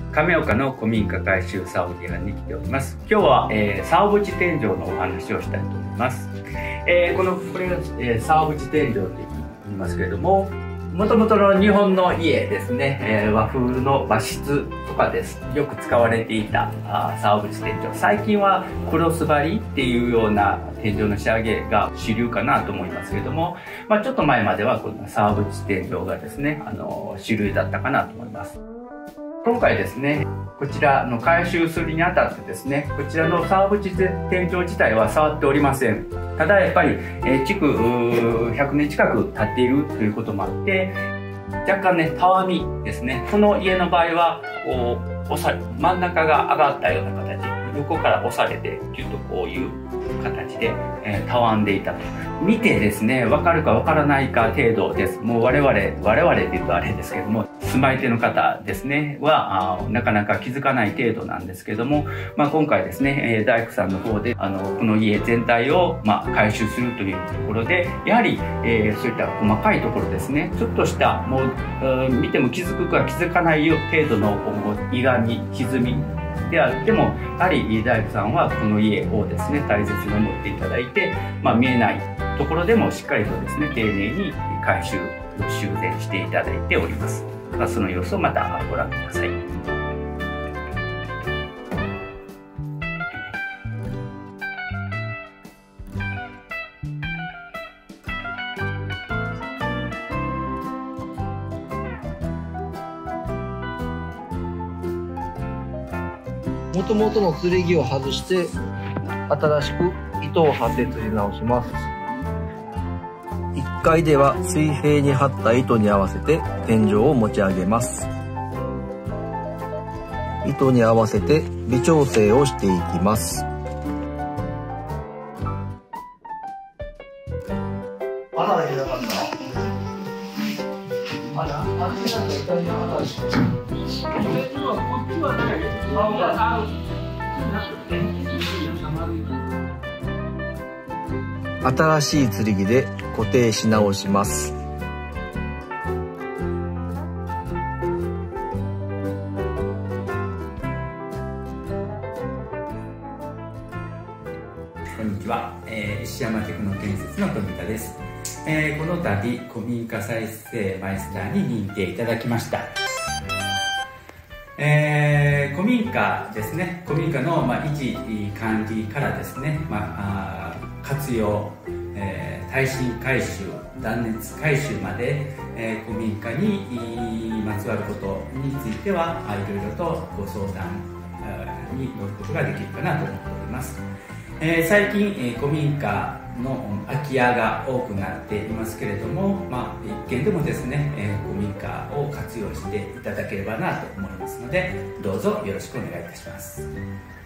亀岡の古民家改修サオゲラに来ております。今日は、サオブチ天井のお話をしたいと思います。これが、サオブチ天井と言いますけれども、もともとの日本の家ですね、和風の和室とかです。よく使われていたサオブチ天井。最近はクロス張りっていうような天井の仕上げが主流かなと思いますけれども、ちょっと前まではこのサオブチ天井がですね、主流だったかなと思います。今回ですね、こちらの改修するにあたってですね、こちらのサオブチ天井自体は触っておりません。ただやっぱり、築100年近く経っているということもあって、若干ね、たわみですね。この家の場合は、真ん中が上がったような形、横から押されて、キュッとこういう形で、たわんでいたと。見てですね、わかるかわからないか程度です。もう我々って言うとあれですけども、住まい手の方ですね、は、なかなか気づかない程度なんですけども、今回ですね、大工さんの方で、この家全体を、改修するというところで、やはり、そういった細かいところですね、ちょっとした、もう、見ても気づくか気づかないよ程度の、歪み、歪み、であっても、やはり大工さんはこの家をですね、大切に思っていただいて、見えないところでもしっかりとですね、丁寧に改修、修繕していただいております。その様子をまたご覧ください。 もともとの剣を外して新しく糸を張って吊り直します。1階では水平に張った糸に合わせて天井を持ち上げます。糸に合わせて微調整をしていきます。新しい剣で固定し直します。 こんにちは、石山テクノ建設の富田です。この度古民家再生マイスターに認定いただきました。古民家ですね、古民家の、維持管理からですね、活用、耐震改修、断熱改修まで、古民家にまつわることについてはいろいろとご相談に乗ることができるかなと思っております。最近、古民家の空き家が多くなっていますけれども、一軒でもですね、古民家を活用していただければなと思いますので、どうぞよろしくお願いいたします。